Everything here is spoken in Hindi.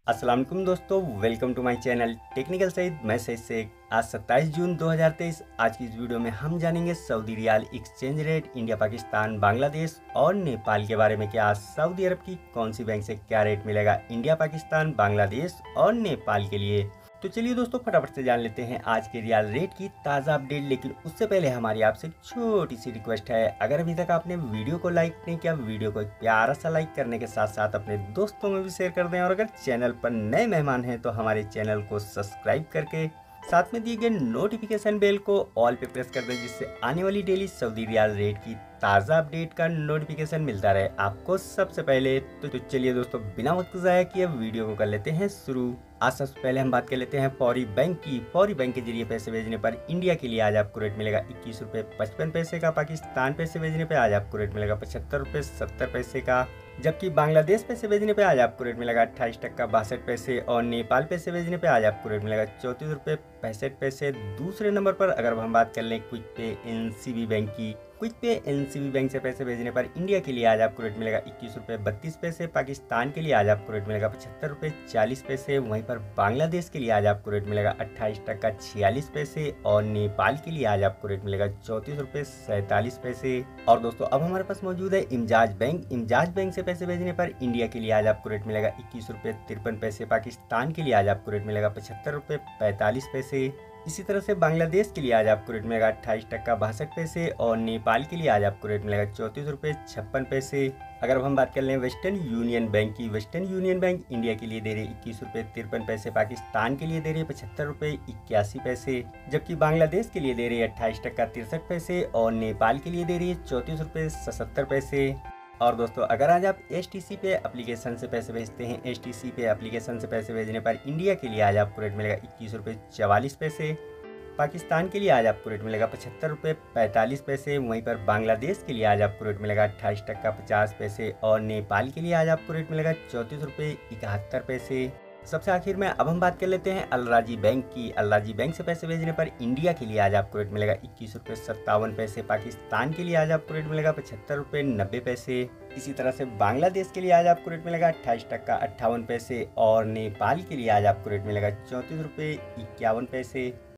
अस्सलाम वालेकुम दोस्तों, welcome to my channel technical Saeed. मैं सईद शेख। आज 27 जून 2023। आज की इस वीडियो में हम जानेंगे Saudi riyal exchange rate India, Pakistan, Bangladesh और नेपाल के बारे में। कि आज सऊदी अरब की कौन सी बैंक से क्या रेट मिलेगा इंडिया, पाकिस्तान, बांग्लादेश और नेपाल के लिए। तो चलिए दोस्तों, फटाफट से जान लेते हैं आज के रियाल रेट की ताज़ा अपडेट। लेकिन उससे पहले हमारी आपसे एक छोटी सी रिक्वेस्ट है, अगर अभी तक आपने वीडियो को लाइक नहीं किया, वीडियो को एक प्यारा सा लाइक करने के साथ साथ अपने दोस्तों में भी शेयर कर दें। और अगर चैनल पर नए मेहमान हैं तो हमारे चैनल को सब्सक्राइब करके साथ में दिए गए नोटिफिकेशन बेल को ऑल पे प्रेस कर दें, जिससे आने वाली डेली सऊदी रियाल रेट की ताज़ा अपडेट का नोटिफिकेशन मिलता रहे आपको सबसे पहले। तो चलिए दोस्तों, बिना वक्त ज़ाया किए वीडियो को कर लेते हैं शुरू। आज सबसे पहले हम बात कर लेते हैं फौरी बैंक की। फौरी बैंक के जरिए पैसे भेजने पर इंडिया के लिए आज आपको रेट मिलेगा 21 रुपये 55 पैसे का। पाकिस्तान पैसे भेजने पर आज आपको रेट मिलेगा 75 रुपये 70 पैसे का। जबकि बांग्लादेश पैसे भेजने पे आज आपको रेट मिलेगा 28 टका 62 पैसे। और नेपाल पैसे भेजने पे आज आपको रेट मिलेगा 34 रुपये 65 पैसे। दूसरे नंबर पर अगर हम बात कर लें क्विक पे एनसीबी बैंक की, क्विक पे एनसीबी बैंक से पैसे भेजने पर इंडिया के लिए आज आपको रेट मिलेगा 21 रुपये 32 पैसे। पाकिस्तान के लिए आज आपको रेट मिलेगा 75 रुपये 40 पैसे। वहीं पर बांग्लादेश के लिए आज आपको रेट मिलेगा 28 टका 46 पैसे। और नेपाल के लिए आज आपको रेट मिलेगा 34 रुपये 47 पैसे। और दोस्तों, अब हमारे पास मौजूद है इमजाज बैंक। इमजाज बैंक से पैसे भेजने पर इंडिया के लिए आज आपको रेट मिलेगा 21 रुपये 53 पैसे। पाकिस्तान के लिए आज आपको रेट मिलेगा 75 रुपये 45 पैसे। इसी तरह से बांग्लादेश के लिए आज आपको रेट मिलेगा 28 टका 62 पैसे। और नेपाल के लिए आज आपको रेट मिलेगा 34 रुपये 56 पैसे। अगर अब हम बात कर लें वेस्टर्न यूनियन बैंक की, वेस्टर्न यूनियन बैंक इंडिया के लिए दे रही 21 रुपये 53 पैसे। पाकिस्तान के लिए दे रही 75 रुपये 81 पैसे। जबकि बांग्लादेश के लिए दे रही है 28 टका 63 पैसे। और नेपाल के लिए दे रही है 34 रुपये 77 पैसे। और दोस्तों, अगर आज आप एचटीसी पे एप्लीकेशन से पैसे भेजते हैं, एचटीसी पे एप्लीकेशन से पैसे भेजने पर इंडिया के लिए आज आपको रेट मिलेगा 21 रुपये 44 पैसे। पाकिस्तान के लिए आज आपको रेट मिलेगा 75 रुपये 45 पैसे। वहीं पर बांग्लादेश के लिए आज आपको रेट मिलेगा 28 टका 50 पैसे। और नेपाल के लिए आज आपको रेट मिलेगा 34 रुपये 71 पैसे। सबसे आखिर में अब हम बात कर लेते हैं अलराजी बैंक की। अलराजी बैंक से पैसे भेजने पर इंडिया के लिए आज आपको रेट मिलेगा 21 रुपये 57 पैसे। पाकिस्तान के लिए आज आपको रेट मिलेगा 75 रुपये 90 पैसे। इसी तरह से बांग्लादेश के लिए आज आपको रेट मिलेगा 28 टका 58 पैसे। और नेपाल के लिए आज आपको रेट मिलेगा 34 रुपये 51 पैसे।